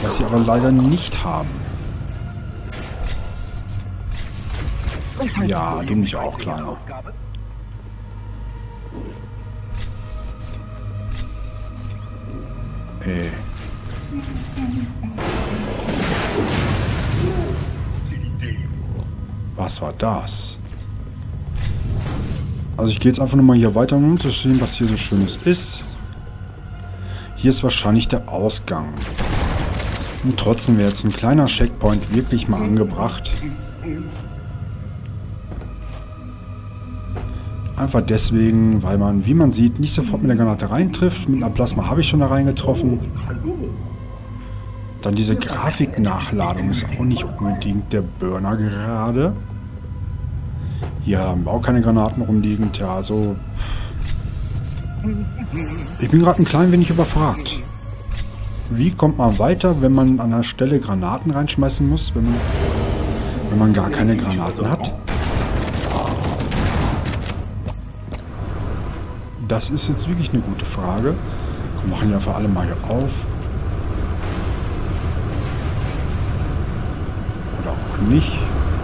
Was sie aber leider nicht haben. Ja, du mich auch, Kleiner. Was war das? Also ich gehe jetzt einfach nochmal hier weiter, um zu sehen, was hier so Schönes ist. Hier ist wahrscheinlich der Ausgang. Und trotzdem wäre jetzt ein kleiner Checkpoint wirklich mal angebracht. Einfach deswegen, weil man, wie man sieht, nicht sofort mit der Granate reintrifft. Mit einer Plasma habe ich schon da reingetroffen. Dann diese Grafiknachladung ist auch nicht unbedingt der Burner gerade. Hier haben wir auch keine Granaten rumliegend. Ja, also... Ich bin gerade ein klein wenig überfragt. Wie kommt man weiter, wenn man an der Stelle Granaten reinschmeißen muss, wenn man gar keine Granaten hat? Das ist jetzt wirklich eine gute Frage. Wir machen ja für alle mal hier auf. Oder auch nicht.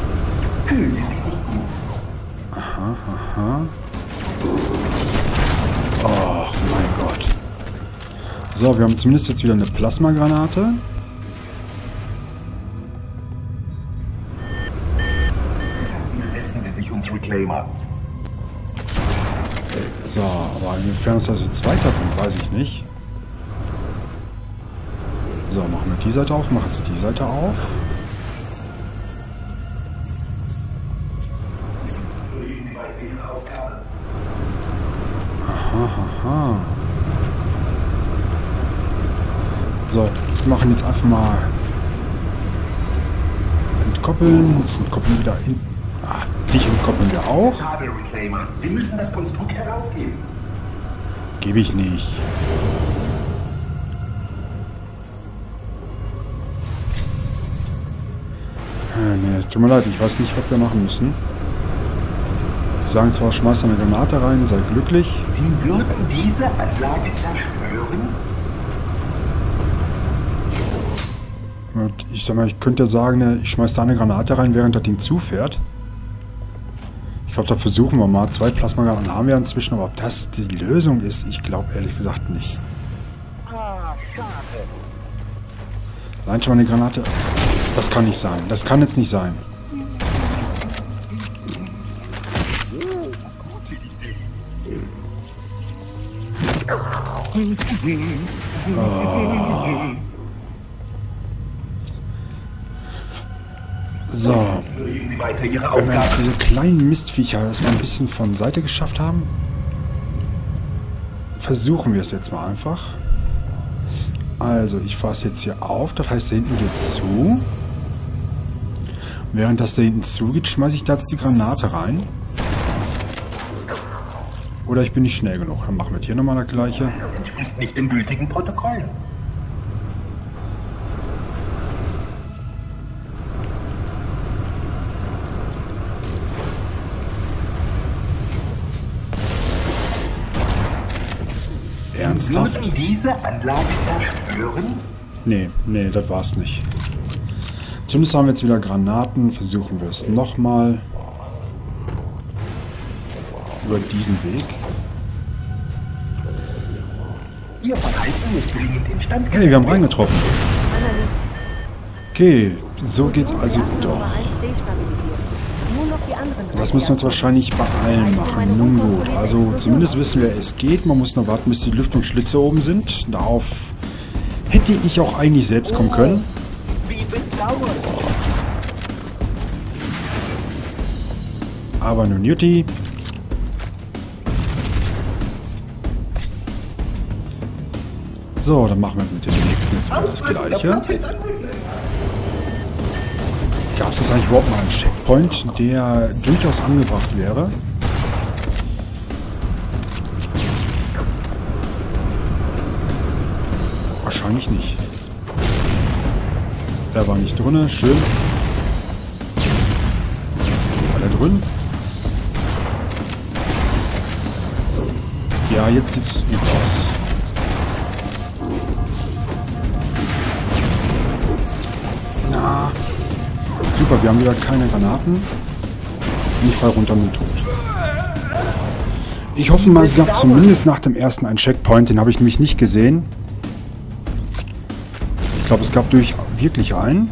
Aha, aha. Oh mein Gott. So, wir haben zumindest jetzt wieder eine Plasmagranate. Setzen Sie sich uns Reclaimer. So, aber inwiefern uns das jetzt weiterbringt, weiß ich nicht. So, machen wir die Seite auf, machen jetzt die Seite auf. Aha, aha. So, wir machen jetzt einfach mal entkoppeln. Jetzt entkoppeln wieder in. Ah, dich entkoppeln wir auch. Sie müssen das Konstrukt herausgeben. Gebe ich nicht. Nee, tut mir leid, ich weiß nicht, was wir machen müssen. Die sagen zwar, schmeiß eine Granate rein, sei glücklich. Sie würden diese Anlage zerstören? Und ich sag mal, ich könnte ja sagen, ich schmeiß da eine Granate rein, während das Ding zufährt. Ich glaube, da versuchen wir mal. 2 Plasmagranaten haben wir inzwischen, aber ob das die Lösung ist, ich glaube ehrlich gesagt nicht. Allein schon mal eine Granate. Das kann nicht sein. Das kann jetzt nicht sein. Oh. So. Wenn wir jetzt diese kleinen Mistviecher erstmal ein bisschen von Seite geschafft haben, versuchen wir es jetzt mal einfach. Also, ich fasse jetzt hier auf. Das heißt, da hinten geht es zu. Während das da hinten zugeht, schmeiße ich da jetzt die Granate rein. Oder ich bin nicht schnell genug. Dann machen wir hier nochmal das gleiche. Das entspricht nicht dem gültigen Protokoll. Ernsthaft? Würden diese Anlage zerstören? Nee, nee, das war's nicht. Zumindest haben wir jetzt wieder Granaten. Versuchen wir es nochmal. Über diesen Weg. Ihr Verhalten ist dringend instand. Hey, wir haben reingetroffen. Okay, so geht's also doch. Das müssen wir jetzt wahrscheinlich bei allen machen. Nun gut, also zumindest wissen wir, es geht. Man muss nur warten, bis die Lüftungsschlitze oben sind. Darauf hätte ich auch eigentlich selbst kommen können. Aber nun Jutti. So, dann machen wir mit dem nächsten jetzt mal das gleiche. Gab es eigentlich überhaupt mal einen Checkpoint, der durchaus angebracht wäre? Wahrscheinlich nicht. Der war nicht drin, schön. War der drin? Ja, jetzt sieht es gut aus. super, wir haben wieder keine Granaten. Und ich fall runter und bin tot. Ich hoffe mal, es gab zumindest nach dem ersten einen Checkpoint. Den habe ich nämlich nicht gesehen. Ich glaube, es gab wirklich einen.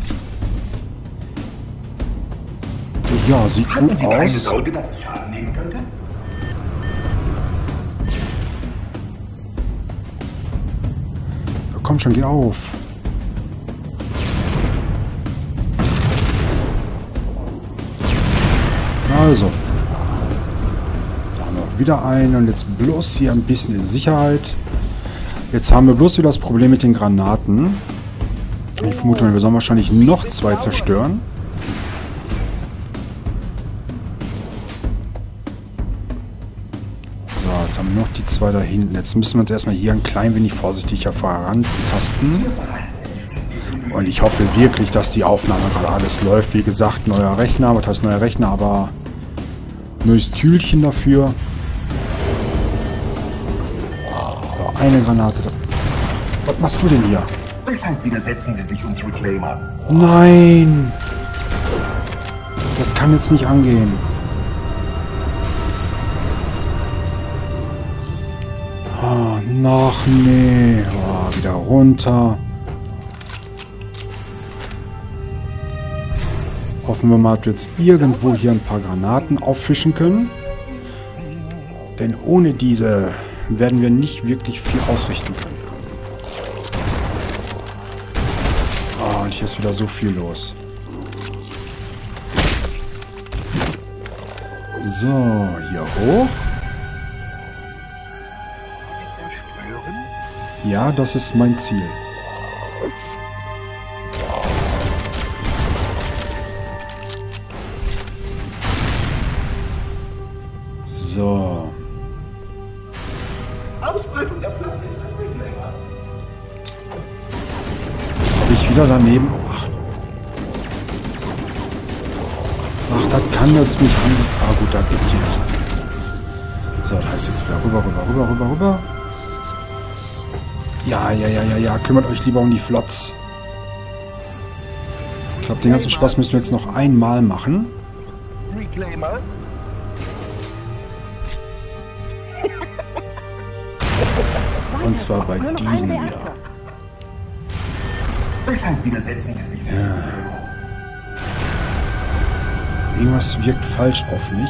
Ja, sieht gut aus. Keine Sorge, dass es Schaden nehmen könnte? Ja, komm schon, geh auf. Also. Da haben wir wieder einen. Und jetzt bloß hier ein bisschen in Sicherheit. Jetzt haben wir bloß wieder das Problem mit den Granaten. Ich vermute mal, wir sollen wahrscheinlich noch 2 zerstören. So, jetzt haben wir noch die 2 da hinten. Jetzt müssen wir uns erstmal hier ein klein wenig vorsichtiger vorantasten. Und ich hoffe wirklich, dass die Aufnahme gerade alles läuft. Wie gesagt, neuer Rechner. Was heißt neuer Rechner? Aber neues Tühlchen dafür. So, eine Granate. Was machst du denn hier? Weshalb widersetzen Sie sich uns Reclaimer? Nein! Das kann jetzt nicht angehen. Ah, noch nee. Oh, wieder runter. Hoffen wir mal, dass wir jetzt irgendwo hier ein paar Granaten auffischen können. Denn ohne diese werden wir nicht wirklich viel ausrichten können. Oh, und hier ist wieder so viel los. So, hier hoch. Ja, das ist mein Ziel. So. Ausbreitung der Platte. Habe ich wieder daneben? Ach, das kann jetzt nicht an. Ah gut, da geht's hier. So, das heißt jetzt wieder rüber. Ja. Kümmert euch lieber um die Flots. Ich glaube, den ganzen Spaß müssen wir jetzt noch einmal machen. Reclaimer? Und zwar bei diesen hier. Weshalb widersetzen Sie sich? Ja. Irgendwas wirkt falsch auf mich.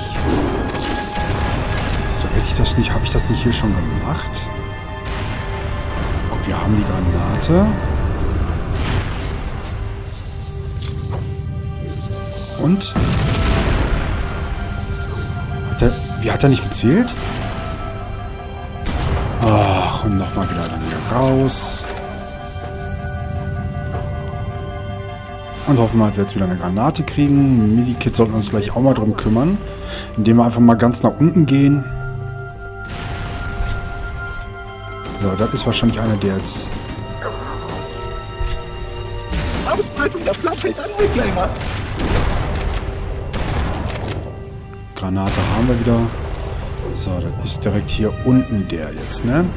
So, hätte ich das nicht, habe ich das nicht hier schon gemacht? Und wir haben die Granate. Und? Wie hat er nicht gezählt? Ach, und nochmal wieder dann hier raus. Und hoffen wir, dass wir jetzt wieder eine Granate kriegen. Medikit sollten wir uns gleich auch mal drum kümmern. Indem wir einfach mal ganz nach unten gehen. So, das ist wahrscheinlich einer, der jetzt... Ausbreitung der Platte an Reclaimer. Granate haben wir wieder. So, das ist direkt hier unten der jetzt, ne?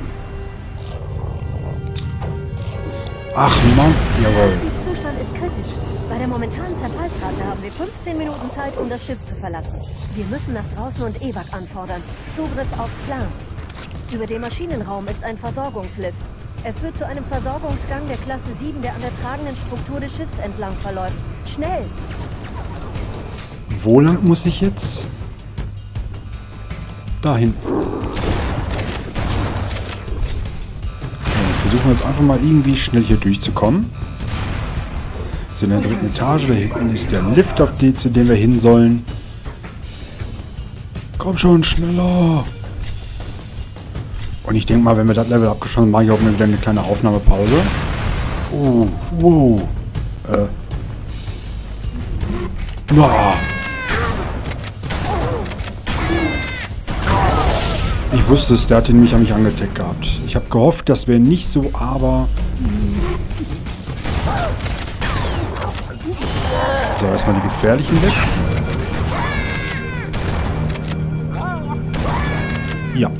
Ach Mann, jawohl. Der Zustand ist kritisch. Bei der momentanen Zerfallsrate haben wir 15 Minuten Zeit, um das Schiff zu verlassen. Wir müssen nach draußen und Evac anfordern. Zugriff auf Plan. Über dem Maschinenraum ist ein Versorgungslift. Er führt zu einem Versorgungsgang der Klasse 7, der an der tragenden Struktur des Schiffs entlang verläuft. Schnell! Wo lang muss ich jetzt? Dahin. Versuchen wir jetzt einfach mal irgendwie schnell hier durchzukommen. Wir sind in der 3. Etage, da hinten ist der Lift, zu dem wir hin sollen. Komm schon, schneller! Und ich denke mal, wenn wir das Level abgeschlossen haben, mache ich auch mal wieder eine kleine Aufnahmepause. Oh, wow. Na. Ich wusste es, der hat mich an mich angetaggt gehabt. Ich habe gehofft, das wäre nicht so, aber... So, erstmal die gefährlichen weg. Ja.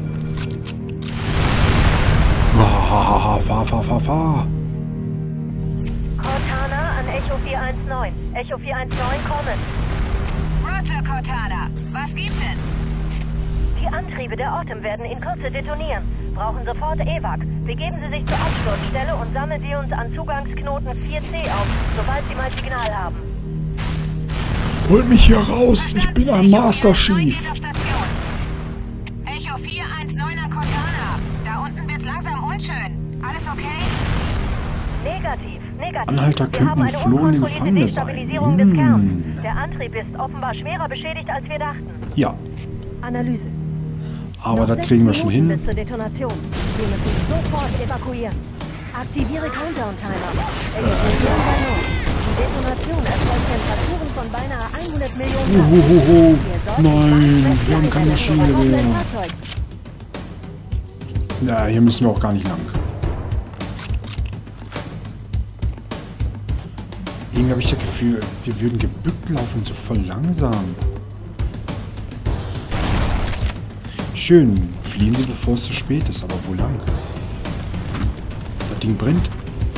Fahr. Cortana an Echo 419. Echo 419, kommen. Roger, Cortana. Was gibt es? Die Antriebe der Autumn werden in Kürze detonieren. Brauchen sofort Evac. Begeben Sie sich zur Absturzstelle und sammeln Sie uns an Zugangsknoten 4C auf, sobald Sie mal Signal haben. Holt mich hier raus! Ich bin ein Master Chief! Echo 419er Cortana. Da unten wird's langsam unschön. Alles okay? Negativ. Anhalter Wir könnten haben eine entflohene unkontrollierte Gefangene sein. Destabilisierung des Kerns. Der Antrieb ist offenbar schwerer beschädigt, als wir dachten. Ja, Analyse. aber Noch das 6 kriegen wir schon Minuten hin. bis zur Detonation. Wir müssen sofort evakuieren. Aktiviere Countdown-Timer. Explosion bei Null. Die Detonation erzeugt Temperaturen von beinahe 100 Millionen Grad. Uhuhuhu. Wir sollten Nein, fast wir haben kein Maschinengewehr. Fahrzeug. Na, hier müssen wir auch gar nicht lang. Irgendwie habe ich das Gefühl, wir würden gebückt laufen, so voll langsam. Schön, fliehen Sie, bevor es zu spät ist, aber wo lang? Das Ding brennt.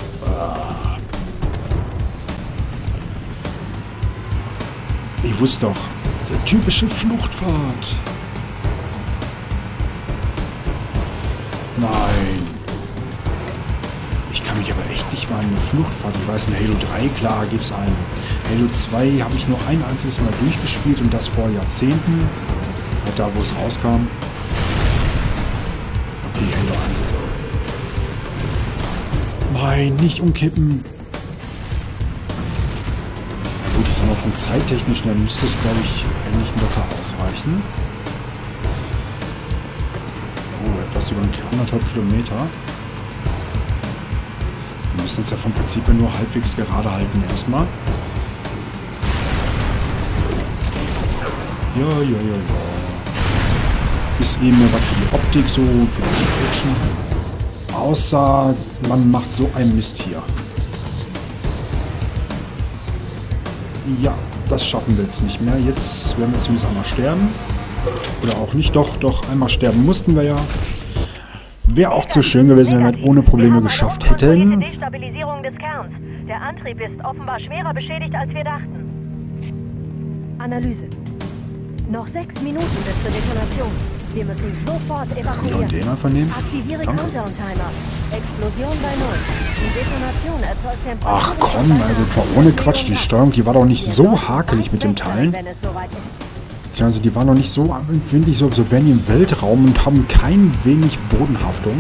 Ich wusste doch, der typische Fluchtpfad. Nein. Ich kann mich aber echt nicht mal an eine Fluchtfahrt. Ich weiß, in Halo 3, klar, gibt es eine. Halo 2 habe ich nur ein einziges Mal durchgespielt und das vor Jahrzehnten. Halt da, wo es rauskam. Okay, Halo 1 ist auch. Nein, nicht umkippen. Na gut, ich sag mal, von zeittechnisch her müsste es, glaube ich, eigentlich locker ausreichen. Oh, etwas über 1,5 Kilometer. Wir müssen uns ja vom Prinzip her nur halbwegs gerade halten erstmal. Ja. Ist eben was für die Optik so und für die Spätchen. Außer man macht so einen Mist hier. Ja, das schaffen wir jetzt nicht mehr. Jetzt werden wir zumindest einmal sterben. Oder auch nicht. Doch, einmal sterben mussten wir ja. Wäre auch zu schön gewesen, wenn wir es ohne Probleme geschafft hätten. Destabilisierung des Kerns. Der Antrieb ist offenbar schwerer beschädigt, als wir dachten. Analyse. Noch 6 Minuten bis zur Detonation. Wir müssen sofort Ja, evakuieren. und den einfach nehmen. Aktiviere Danke. Countdown-Timer. Explosion bei Null. Die Detonation erzeugt Temperaturen. Ach komm, also jetzt mal ohne Quatsch. Die Steuerung, die war doch nicht so hakelig mit dem Teilen. Wenn es soweit ist. Beziehungsweise die waren noch nicht so empfindlich, so wären die im Weltraum und haben kein wenig Bodenhaftung.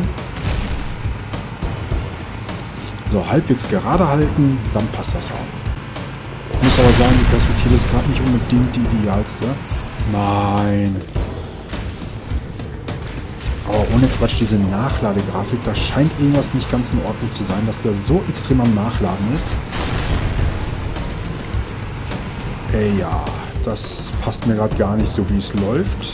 So, halbwegs gerade halten, dann passt das auch. Ich muss aber sagen, die Perspektive ist gerade nicht unbedingt die idealste. Nein. Aber ohne Quatsch, diese Nachladegrafik, da scheint irgendwas nicht ganz in Ordnung zu sein, dass der so extrem am Nachladen ist. Ey, ja. Das passt mir gerade gar nicht so, wie es läuft.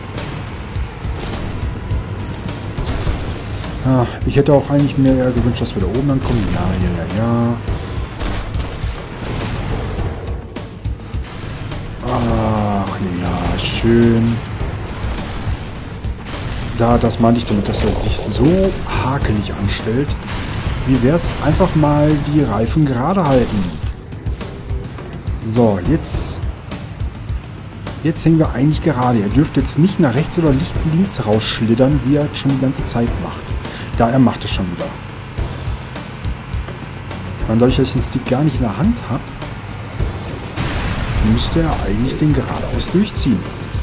Ja, ich hätte auch eigentlich mir eher gewünscht, dass wir da oben ankommen. Ja. Ach ja, schön. Das meinte ich damit, dass er sich so hakelig anstellt. Wie wäre es einfach mal die Reifen gerade halten? So, jetzt hängen wir eigentlich gerade. Er dürfte jetzt nicht nach rechts oder links rausschlittern, wie er schon die ganze Zeit macht. Da er macht es schon wieder. Und dadurch, dass ich den Stick gar nicht in der Hand habe, müsste er eigentlich den geradeaus durchziehen.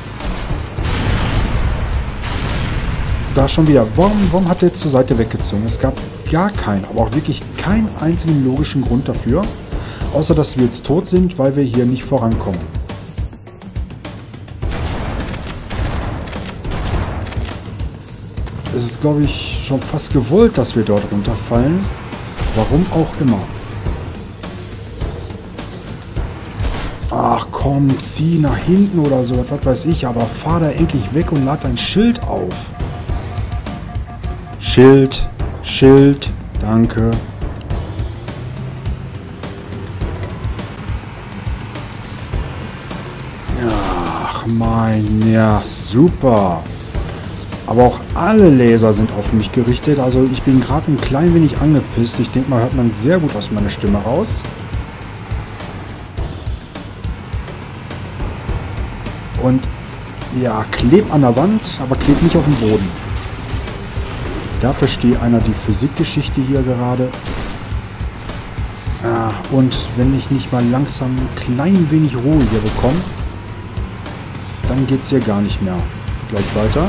Da schon wieder. Warum hat er jetzt zur Seite weggezogen? Es gab gar keinen, aber auch wirklich keinen einzigen logischen Grund dafür. Außer, dass wir jetzt tot sind, weil wir hier nicht vorankommen. Es ist, glaube ich, schon fast gewollt, dass wir dort runterfallen. Warum auch immer. Ach komm, zieh nach hinten oder so, was weiß ich, aber fahr da endlich weg und lad dein Schild auf. Schild, danke. Ach mein, ja, super. Aber auch alle Laser sind auf mich gerichtet. Also ich bin gerade ein klein wenig angepisst. Ich denke mal, hört man sehr gut aus meiner Stimme raus. Und ja, kleb an der Wand, aber kleb nicht auf dem Boden. Da versteht einer die Physikgeschichte hier gerade. Ja, und wenn ich nicht mal langsam ein klein wenig Ruhe hier bekomme, dann geht es hier gar nicht mehr. Gleich weiter.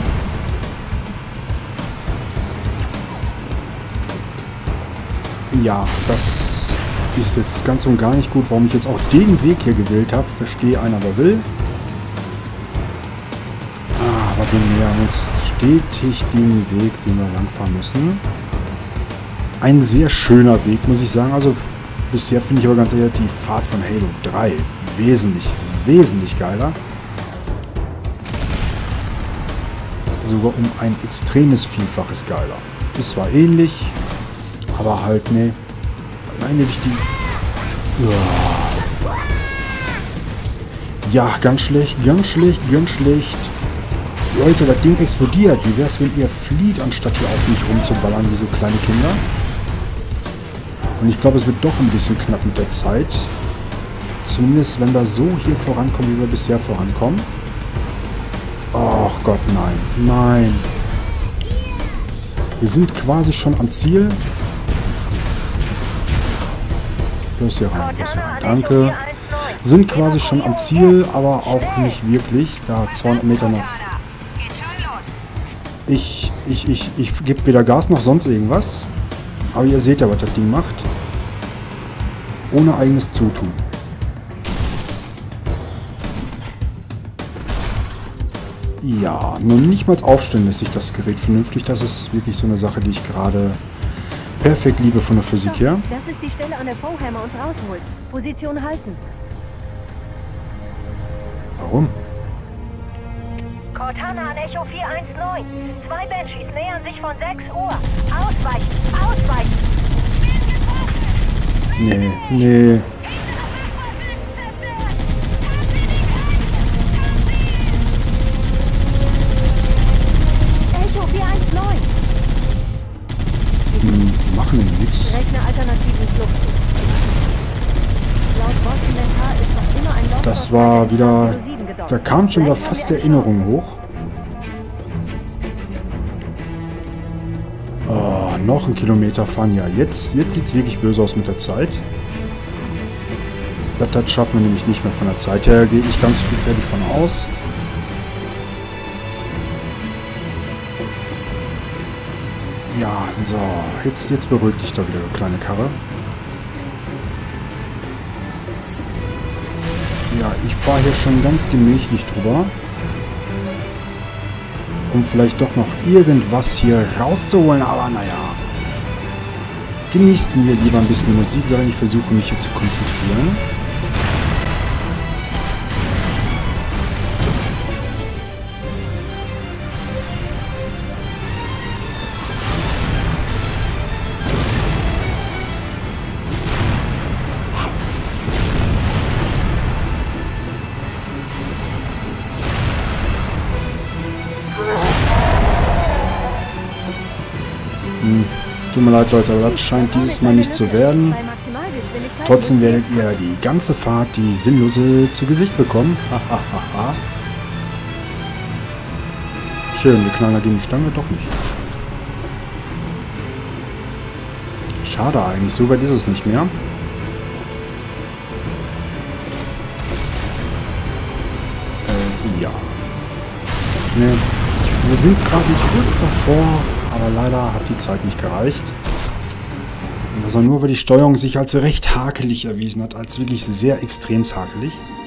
Ja, das ist jetzt ganz und gar nicht gut, warum ich jetzt auch den Weg hier gewählt habe. Verstehe einer, wer will. Aber wir nähern uns stetig den Weg, den wir langfahren müssen. Ein sehr schöner Weg, muss ich sagen. Also bisher finde ich aber ganz ehrlich die Fahrt von Halo 3 wesentlich, wesentlich geiler. Sogar um ein extremes Vielfaches geiler. Ist zwar ähnlich, aber halt, nee. Alleine durch die... Ja, ganz schlecht, ganz schlecht, ganz schlecht. Leute, das Ding explodiert. Wie wär's, wenn ihr flieht, anstatt hier auf mich rumzuballern wie so kleine Kinder? Und ich glaube, es wird doch ein bisschen knapp mit der Zeit. Zumindest, wenn wir so hier vorankommen, wie wir bisher vorankommen. Ach Gott, nein. Nein. Wir sind quasi schon am Ziel. Bloß hier rein, bloß hier rein. Danke. Sind quasi schon am Ziel, aber auch nicht wirklich. Da 200 Meter noch. Ich gebe weder Gas noch sonst irgendwas. Aber ihr seht ja, was das Ding macht. Ohne eigenes Zutun. Ja, nur nicht mal aufstellen lässt sich das Gerät vernünftig. Das ist wirklich so eine Sache, die ich gerade perfekt liebe von der Physik her. Das ist die Stelle, an der Foehammer uns rausholt. Position halten. Warum? Cortana an Echo 419. 2 Banshees nähern sich von 6 Uhr. Ausweichen! Ausweichen! Nee, nee. Echo 419. Die machen nämlich nichts. Rechne alternativen Flucht. Laut Bordinventar ist noch immer ein Loch. Das war wieder... Da kam schon wieder fast die Erinnerung hoch. Oh, noch ein Kilometer fahren. Ja, jetzt sieht es wirklich böse aus mit der Zeit. Das schaffen wir nämlich nicht mehr von der Zeit her. Gehe ich ganz gefährlich von aus. Ja, so. Jetzt beruhigt dich doch wieder, du kleine Karre. Ja, ich fahre hier schon ganz gemächlich drüber. Um vielleicht doch noch irgendwas hier rauszuholen, aber naja. Genießen wir lieber ein bisschen die Musik, während ich versuche, mich hier zu konzentrieren. Tut mir leid, Leute, aber das scheint dieses Mal nicht zu werden. Trotzdem werdet ihr die ganze Fahrt, die sinnlose, zu Gesicht bekommen. Hahaha. Schön, wir knallen gegen die Stange, doch nicht. Schade eigentlich, so weit ist es nicht mehr. Ja. Ne, wir sind quasi kurz davor, aber leider hat die Zeit nicht gereicht. Also nur, weil die Steuerung sich als recht hakelig erwiesen hat, als wirklich sehr extrem hakelig.